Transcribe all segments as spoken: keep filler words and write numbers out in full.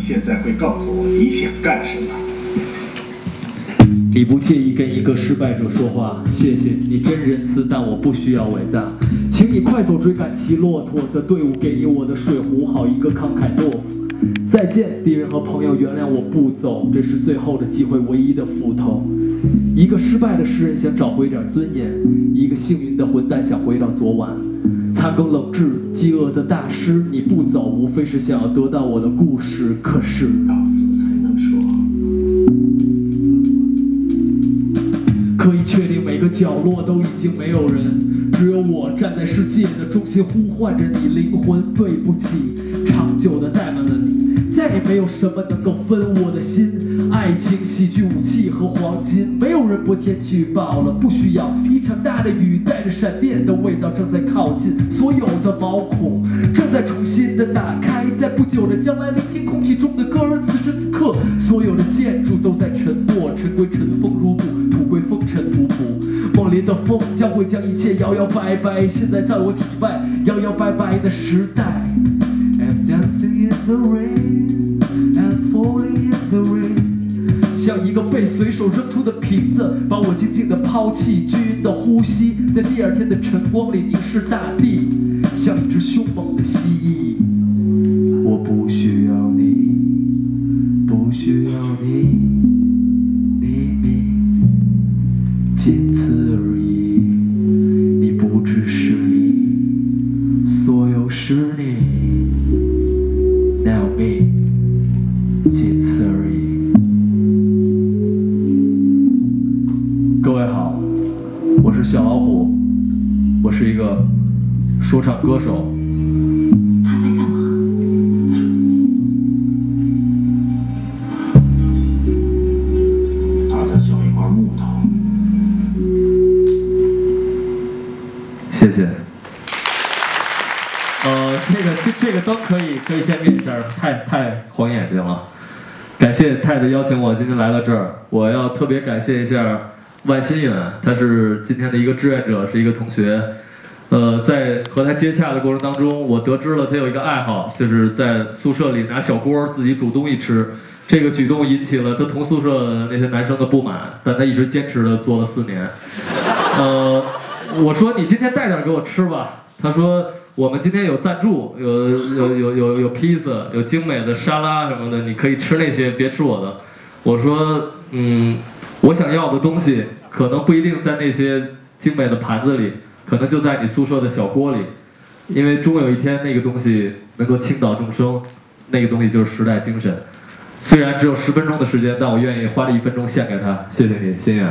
现在会告诉我你想干什么。 你不介意跟一个失败者说话，谢谢你真仁慈，但我不需要伟大。请你快走追赶骑骆驼的队伍，给你我的水壶，好一个慷慨懦夫。再见，敌人和朋友，原谅我不走，这是最后的机会，唯一的斧头。一个失败的诗人想找回点尊严，一个幸运的混蛋想回到昨晚。残羹冷炙，饥饿的大师，你不走，无非是想要得到我的故事。可是到死才能说。 可以确定，每个角落都已经没有人，只有我站在世界的中心，呼唤着你灵魂。对不起，长久的怠慢了你，再也没有什么能够分我的心。爱情、喜剧、武器和黄金，没有人拨天气预报了，不需要一场大的雨，带着闪电的味道正在靠近，所有的毛孔正在重新的打开，在不久的将来，聆听空气中的歌儿。此时此刻，所有的建筑都在沉默，尘归尘，风如雾，土归风尘仆仆。梦里的风将会将一切摇摇摆摆，现在在我体外摇摇摆摆的时代。I'm dancing in the rain, I'm falling in the rain。像一个被随手扔出的瓶子，把我静静地抛弃。均匀的呼吸，在第二天的晨光里凝视大地，像一只凶猛的蜥蜴。我不需要你，不需要你，黎明，仅此而已。你不只是你，所有是你。Now me， 仅此而已。各位好，我是小老虎，我是一个说唱歌手。 他在干嘛？ 他在削一块木头。 谢谢。呃，这个这这个灯可以可以先灭一下，太太晃眼睛了。感谢泰的邀请，我今天来到这儿，我要特别感谢一下万新远，他是今天的一个志愿者，是一个同学。呃，在和他接洽的过程当中，我得知了他有一个爱好，就是在宿舍里拿小锅自己煮东西吃。这个举动引起了他同宿舍那些男生的不满，但他一直坚持的做了四年。呃，我说你今天带点给我吃吧，他说我们今天有赞助，有有有有有披萨，有精美的沙拉什么的，你可以吃那些，别吃我的。我说，嗯，我想要的东西可能不一定在那些精美的盘子里，可能就在你宿舍的小锅里，因为终有一天那个东西能够倾倒众生，那个东西就是时代精神。虽然只有十分钟的时间，但我愿意花这一分钟献给他。谢谢你，心远。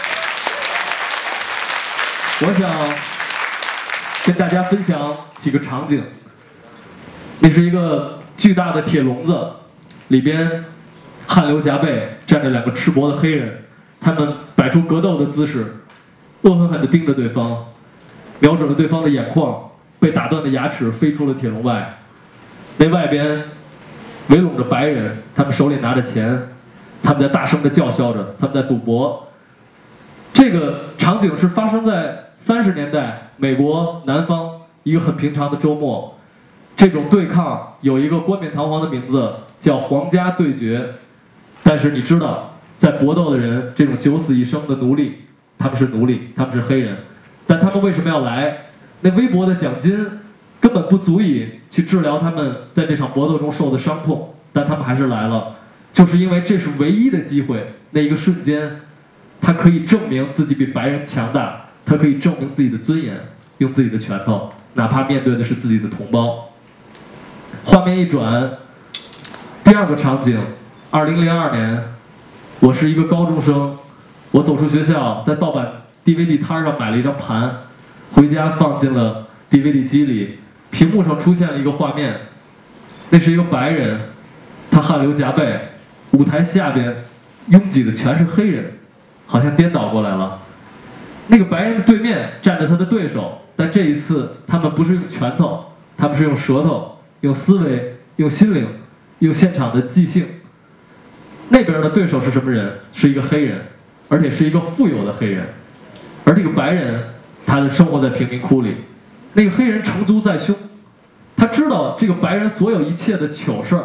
我想跟大家分享几个场景。那是一个巨大的铁笼子，里边汗流浃背站着两个赤膊的黑人，他们摆出格斗的姿势，恶狠狠地盯着对方，瞄准了对方的眼眶，被打断的牙齿飞出了铁笼外。那外边围拢着白人，他们手里拿着钱，他们在大声地叫嚣着，他们在赌博。这个场景是发生在三十年代美国南方一个很平常的周末。这种对抗有一个冠冕堂皇的名字，叫皇家对决。但是你知道，在搏斗的人，这种九死一生的奴隶，他们是奴隶，他们是黑人，但他们为什么要来？那微薄的奖金根本不足以去治疗他们在这场搏斗中受的伤痛，但他们还是来了，就是因为这是唯一的机会。那一个瞬间，他可以证明自己比白人强大，他可以证明自己的尊严，用自己的拳头，哪怕面对的是自己的同胞。画面一转，第二个场景，二零零二年，我是一个高中生，我走出学校，在盗版 D V D 摊上买了一张盘，回家放进了 D V D 机里，屏幕上出现了一个画面，那是一个白人，他汗流浃背，舞台下边拥挤的全是黑人，好像颠倒过来了。那个白人的对面站着他的对手，但这一次他们不是用拳头，他们是用舌头，用思维，用心灵，用现场的即兴。那边的对手是什么人？是一个黑人，而且是一个富有的黑人。而这个白人，他的生活在贫民窟里。那个黑人成竹在胸，他知道这个白人所有一切的糗事儿，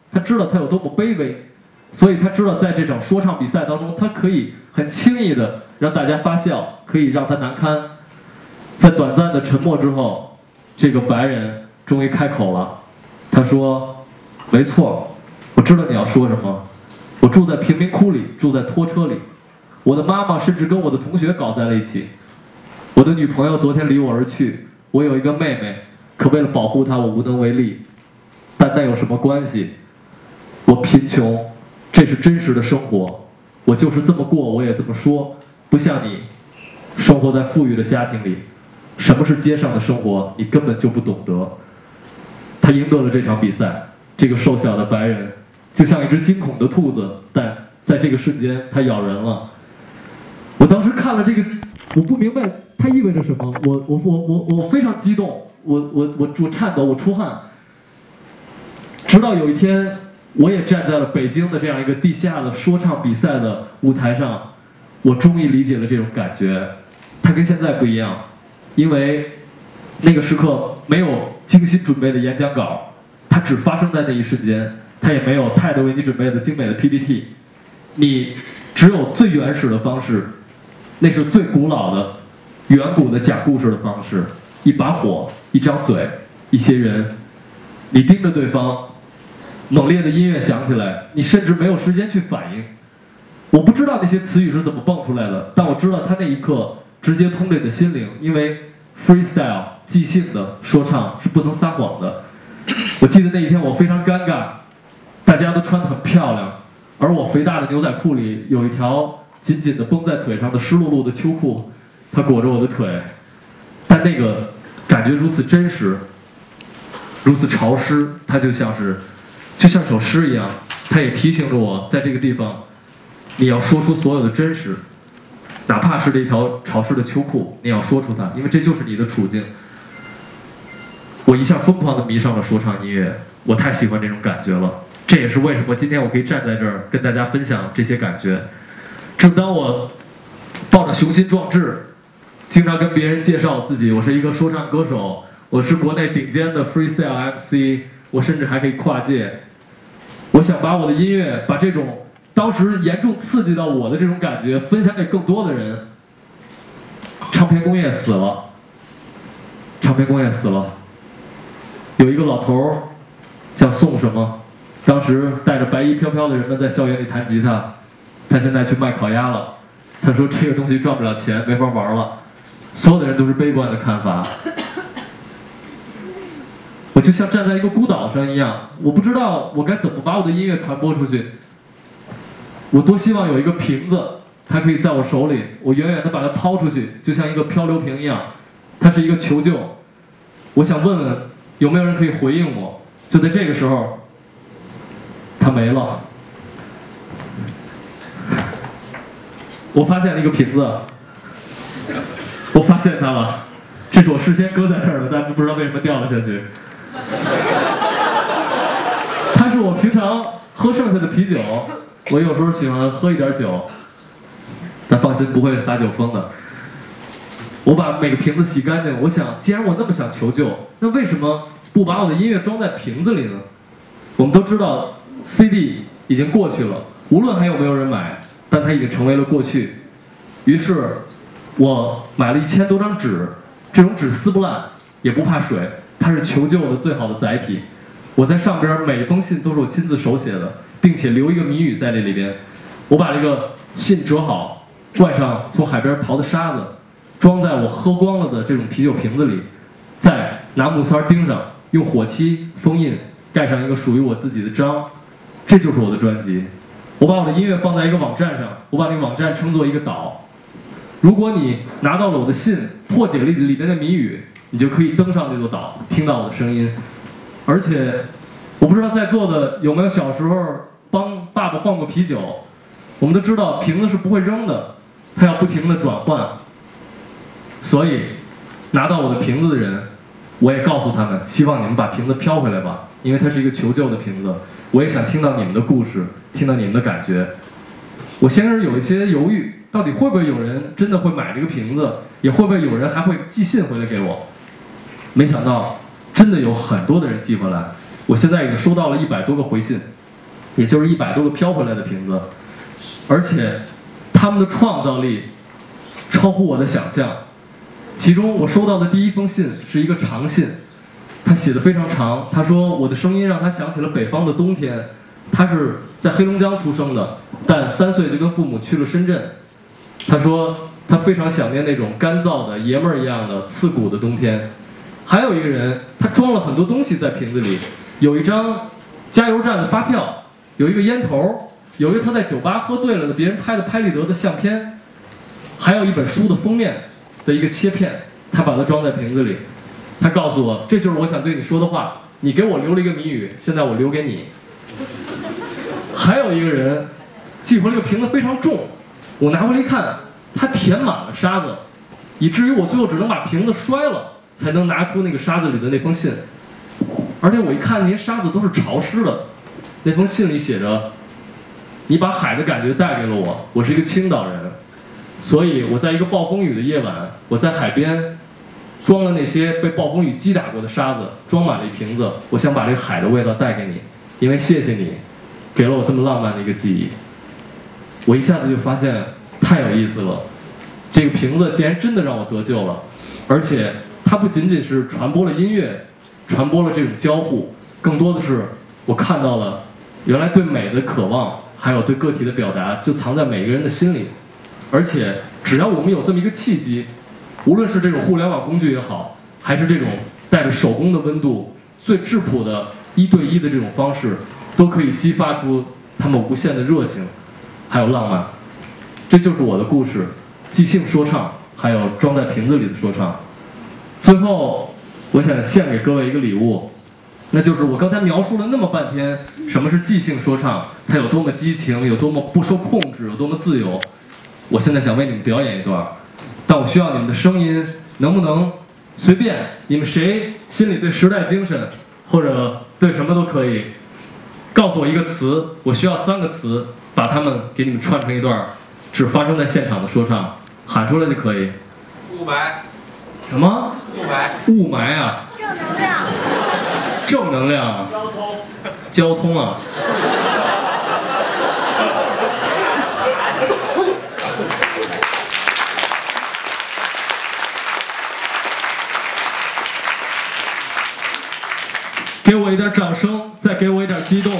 他知道他有多么卑微，所以他知道在这场说唱比赛当中，他可以很轻易的让大家发笑，可以让他难堪。在短暂的沉默之后，这个白人终于开口了，他说：“没错，我知道你要说什么。我住在贫民窟里，住在拖车里，我的妈妈甚至跟我的同学搞在了一起。我的女朋友昨天离我而去，我有一个妹妹，可为了保护她，我无能为力。但那有什么关系？我贫穷，这是真实的生活，我就是这么过，我也这么说。不像你，生活在富裕的家庭里，什么是街上的生活，你根本就不懂得。”他赢得了这场比赛。这个瘦小的白人就像一只惊恐的兔子，但在这个瞬间，他咬人了。我当时看了这个，我不明白它意味着什么。我我我我我非常激动，我我我我颤抖，我出汗。直到有一天，我也站在了北京的这样一个地下的说唱比赛的舞台上，我终于理解了这种感觉。它跟现在不一样，因为那个时刻没有精心准备的演讲稿，它只发生在那一瞬间，它也没有太多为你准备的精美的 P P T， 你只有最原始的方式，那是最古老的、远古的讲故事的方式，一把火，一张嘴，一些人，你盯着对方，猛烈的音乐响起来，你甚至没有时间去反应。我不知道那些词语是怎么蹦出来的，但我知道它那一刻直接通着你的心灵，因为 freestyle 即兴的说唱是不能撒谎的。我记得那一天我非常尴尬，大家都穿得很漂亮，而我肥大的牛仔裤里有一条紧紧地绷在腿上的湿漉漉的秋裤，它裹着我的腿，但那个感觉如此真实，如此潮湿，它就像是就像首诗一样，它也提醒着我，在这个地方你要说出所有的真实，哪怕是这条潮湿的秋裤，你要说出它，因为这就是你的处境。我一下疯狂地迷上了说唱音乐，我太喜欢这种感觉了。这也是为什么今天我可以站在这儿跟大家分享这些感觉。正当我抱着雄心壮志，经常跟别人介绍自己，我是一个说唱歌手，我是国内顶尖的 freestyle M C， 我甚至还可以跨界。我想把我的音乐，把这种当时严重刺激到我的这种感觉分享给更多的人。唱片工业死了，唱片工业死了。有一个老头儿叫宋什么，当时带着白衣飘飘的人们在校园里弹吉他，他现在去卖烤鸭了。他说这个东西赚不了钱，没法玩了。所有的人都是悲观的看法。我就像站在一个孤岛上一样，我不知道我该怎么把我的音乐传播出去。我多希望有一个瓶子，它可以在我手里，我远远地把它抛出去，就像一个漂流瓶一样，它是一个求救。我想问问有没有人可以回应我。就在这个时候，它没了。我发现了一个瓶子，我发现它了，这是我事先搁在这儿的，但不知道为什么掉了下去。它是我平常喝剩下的啤酒，我有时候喜欢喝一点酒，但放心不会撒酒疯的。我把每个瓶子洗干净，我想，既然我那么想求救，那为什么不把我的音乐装在瓶子里呢？我们都知道 C D 已经过去了，无论还有没有人买，但它已经成为了过去。于是，我买了一千多张纸，这种纸撕不烂，也不怕水，它是求救的最好的载体。我在上边每一封信都是我亲自手写的，并且留一个谜语在这里边。我把这个信折好，灌上从海边淘的沙子，装在我喝光了的这种啤酒瓶子里，再拿木塞钉上，用火漆封印，盖上一个属于我自己的章。这就是我的专辑。我把我的音乐放在一个网站上，我把那个网站称作一个岛。如果你拿到了我的信，破解了里面的谜语，你就可以登上这座岛，听到我的声音。而且，我不知道在座的有没有小时候帮爸爸换过啤酒。我们都知道瓶子是不会扔的，它要不停地转换。所以，拿到我的瓶子的人，我也告诉他们，希望你们把瓶子飘回来吧，因为它是一个求救的瓶子。我也想听到你们的故事，听到你们的感觉。我先是有一些犹豫，到底会不会有人真的会买这个瓶子，也会不会有人还会寄信回来给我。没想到，真的有很多的人寄回来。我现在已经收到了一百多个回信， 也就是一百多个飘回来的瓶子，而且他们的创造力超乎我的想象。其中我收到的第一封信是一个长信，他写的非常长。他说我的声音让他想起了北方的冬天。他是在黑龙江出生的，但三岁就跟父母去了深圳。他说他非常想念那种干燥的爷们儿一样的刺骨的冬天。还有一个人，他装了很多东西在瓶子里，有一张加油站的发票，有一个烟头，有一个他在酒吧喝醉了的别人拍的拍立得的相片，还有一本书的封面的一个切片，他把它装在瓶子里。他告诉我，这就是我想对你说的话，你给我留了一个谜语，现在我留给你。还有一个人寄回了一个瓶子非常重，我拿回来一看，它填满了沙子，以至于我最后只能把瓶子摔了，才能拿出那个沙子里的那封信。而且我一看，那些沙子都是潮湿的。那封信里写着：“你把海的感觉带给了我，我是一个青岛人，所以我在一个暴风雨的夜晚，我在海边装了那些被暴风雨击打过的沙子，装满了一瓶子，我想把这个海的味道带给你，因为谢谢你。”给了我这么浪漫的一个记忆，我一下子就发现太有意思了。这个瓶子竟然真的让我得救了，而且它不仅仅是传播了音乐，传播了这种交互，更多的是我看到了原来对美的渴望，还有对个体的表达，就藏在每个人的心里。而且只要我们有这么一个契机，无论是这种互联网工具也好，还是这种带着手工的温度、最质朴的一对一的这种方式，都可以激发出他们无限的热情，还有浪漫。这就是我的故事，即兴说唱，还有装在瓶子里的说唱。最后，我想献给各位一个礼物，那就是我刚才描述了那么半天，什么是即兴说唱，它有多么激情，有多么不受控制，有多么自由。我现在想为你们表演一段，但我需要你们的声音，能不能随便？你们谁心里对时代精神，或者对什么都可以。告诉我一个词，我需要三个词，把它们给你们串成一段只发生在现场的说唱，喊出来就可以。 雾霾。 什么？ 雾霾。 雾霾啊。 正能量。 正能量啊。 交通。 交通啊。给我一点掌声，再给我一点激动。没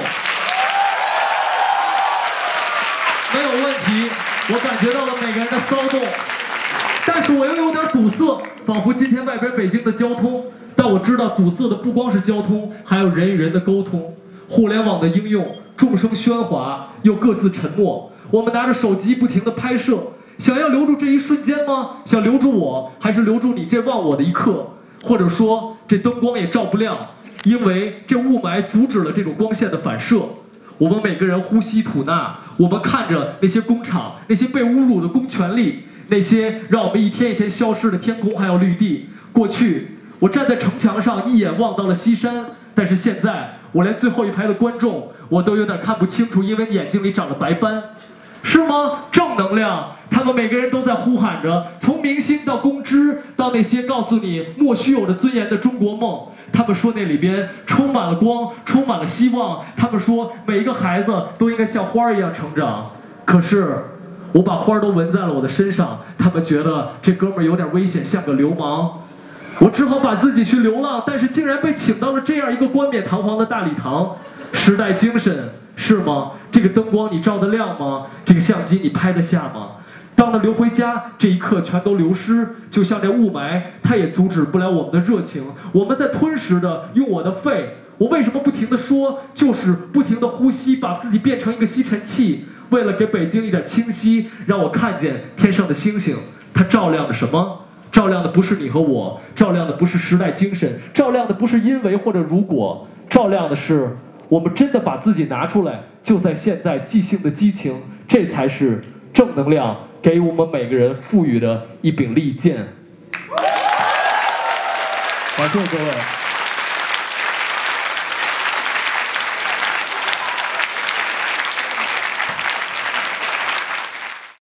有问题，我感觉到了每个人的骚动，但是我又有点堵塞，仿佛今天外边北京的交通，但我知道堵塞的不光是交通，还有人与人的沟通。互联网的应用，众生喧哗，又各自沉默。我们拿着手机不停地拍摄，想要留住这一瞬间吗？想留住我，还是留住你这忘我的一刻？或者说，这灯光也照不亮，因为这雾霾阻止了这种光线的反射。我们每个人呼吸吐纳，我们看着那些工厂，那些被侮辱的公权力，那些让我们一天一天消失的天空还有绿地。过去，我站在城墙上一眼望到了西山，但是现在，我连最后一排的观众我都有点看不清楚，因为眼睛里长了白斑。是吗？正能量，他们每个人都在呼喊着，从明星到公知，到那些告诉你莫须有的尊严的中国梦。他们说那里边充满了光，充满了希望。他们说每一个孩子都应该像花儿一样成长。可是，我把花儿都纹在了我的身上，他们觉得这哥们儿有点危险，像个流氓。我只好把自己去流浪，但是竟然被请到了这样一个冠冕堂皇的大礼堂。时代精神是吗？这个灯光你照得亮吗？这个相机你拍得下吗？当了流回家，这一刻全都流失，就像这雾霾，它也阻止不了我们的热情。我们在吞噬着用我的肺，我为什么不停地说？就是不停地呼吸，把自己变成一个吸尘器，为了给北京一点清晰，让我看见天上的星星，它照亮着什么？照亮的不是你和我，照亮的不是时代精神，照亮的不是因为或者如果，照亮的是我们真的把自己拿出来，就在现在即兴的激情，这才是正能量给我们每个人赋予的一柄利剑。感谢各位。